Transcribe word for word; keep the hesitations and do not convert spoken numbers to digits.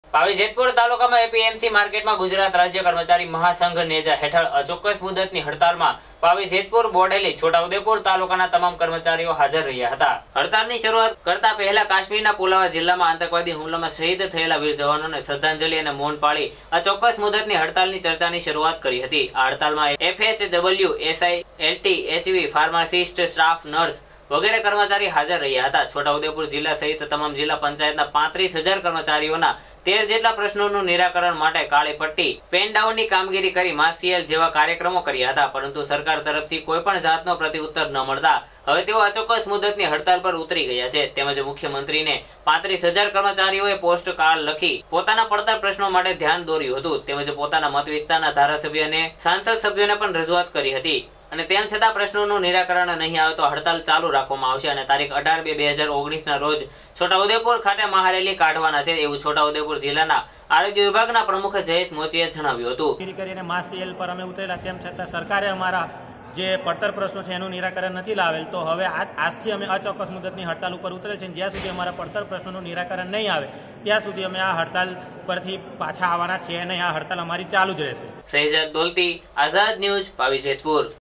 પાવી જેતપુર તાલુકામાં એપીએમસી માર્કેટમાં ગુજરાત રાજ્ય કર્મચારી મહાસંઘ નેજા હેઠળ અચોક્કસ મુદતની હડતાલમાં પાવી જેતપુર બોડેલી છોટાઉદેપુર તાલુકાના તમામ કર્મચારીઓ હાજર રહ્યા હતા। હડતાલની શરૂઆત કરતા પહેલા કાશ્મીરના પુલવામા જિલ્લામાં આતંકવાદી હુમલામાં શહીદ થયેલા વીર જવાનોને શ્રદ્ધાંજલિ અને મૌન પાળી અચોક્કસ મુદતની હડતાલની ચર્ચાની શરૂઆત કરી હતી। આ હડતાલમાં FHW, SI, LT, HV, pharmacist, staff nurse વગેરે કર્મચારી હાજર રહ્યા હતા। છોટાઉદેપુર જિલ્લા સહિત તમામ જિલ્લા પંચાયતના પાંત્રીસ હજાર કર્મચારીઓના તેર જેટલા પ્રશ્નોનું નિરાકરણ માટે કાળી પટ્ટી, પેન ડાઉનની કામગીરી કરી માસીએલ જેવા કાર્યક્રમો કર્યા હતા, પરંતુ સરકાર તરફથી કોઈ પણ જાતનો પ્રતિઉત્તર ન મળતા હવે તેઓ અચોક્કસ મુદતની હડતાલ પર ઉતરી ગયા છે। તેમજ મુખ્યમંત્રીને પાંત્રીસ હજાર કર્મચારીઓએ પોસ્ટ કાર્ડ લખી પોતાના પડતર પ્રશ્નો માટે ધ્યાન દોર્યું હતું, તેમજ પોતાના મત વિસ્તારના ધારાસભ્ય અને સાંસદ સભ્યોને પણ રજૂઆત કરી હતી અને તેમ છતાં પ્રશ્નોનું નિરાકરણ નહીં આવે તો હડતાલ ચાલુ રાખવામાં આવશે અને તારીખ અઢાર બે બે હજાર ઓગણીસ ના રોજ છોટાઉદેપુર ખાતે મહારેલી કાઢવાના છે એવું છોટાઉદેપુર જિલ્લાના આરોગ્ય વિભાગના પ્રમુખ જયેશ મોચીએ જણાવ્યું હતું। કરીને માસીએલ પર અમે ઉતરેલા, તેમ છતાં સરકારે અમારા જે પડતર પ્રશ્નો છે એનું નિરાકરણ નથી લાવેલ, તો હવે આજથી અમે અચોક્કસ મુદતની હડતાલ ઉપર ઉતરે છે। જ્યાં સુધી અમારા પડતર પ્રશ્નોનું નિરાકરણ નહીં આવે ત્યાં સુધી અમે આ હડતાલ પરથી પાછા આવવાના છીએ અને આ હડતાલ અમારી ચાલુ જ રહેશે। શહેજાદ દોલતી, આઝાદ ન્યૂઝ, પાવી જેતપુર।